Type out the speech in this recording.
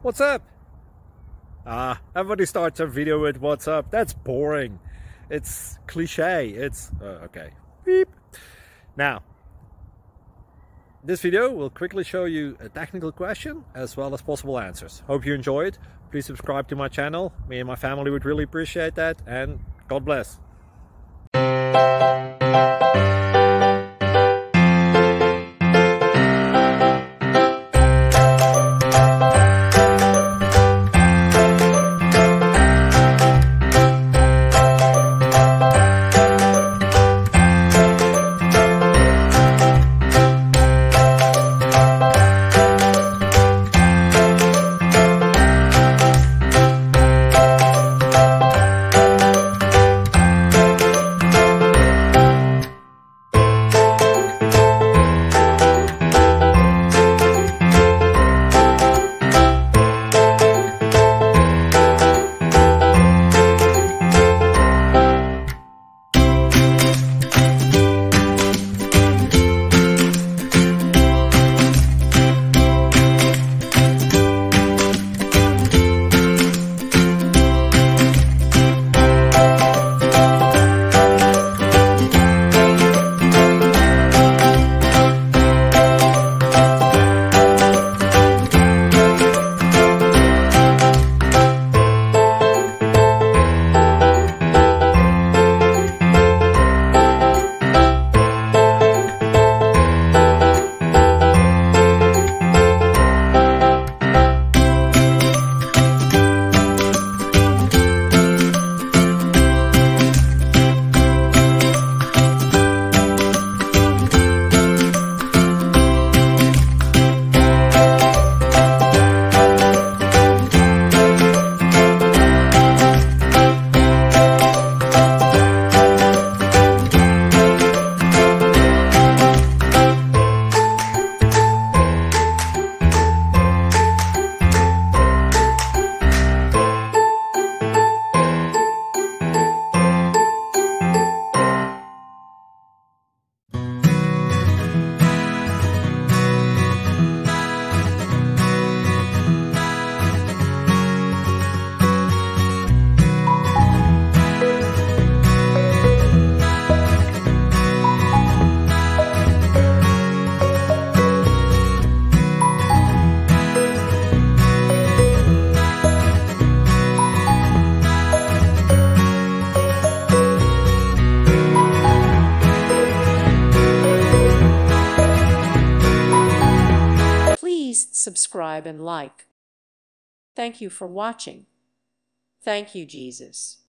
What's up? Everybody starts a video with what's up. That's boring. It's cliche. It's okay. Beep. Now, this video will quickly show you a technical question as well as possible answers. Hope you enjoy it. Please subscribe to my channel. Me and my family would really appreciate that, and God bless. Subscribe and like. Thank you for watching. Thank you, Jesus.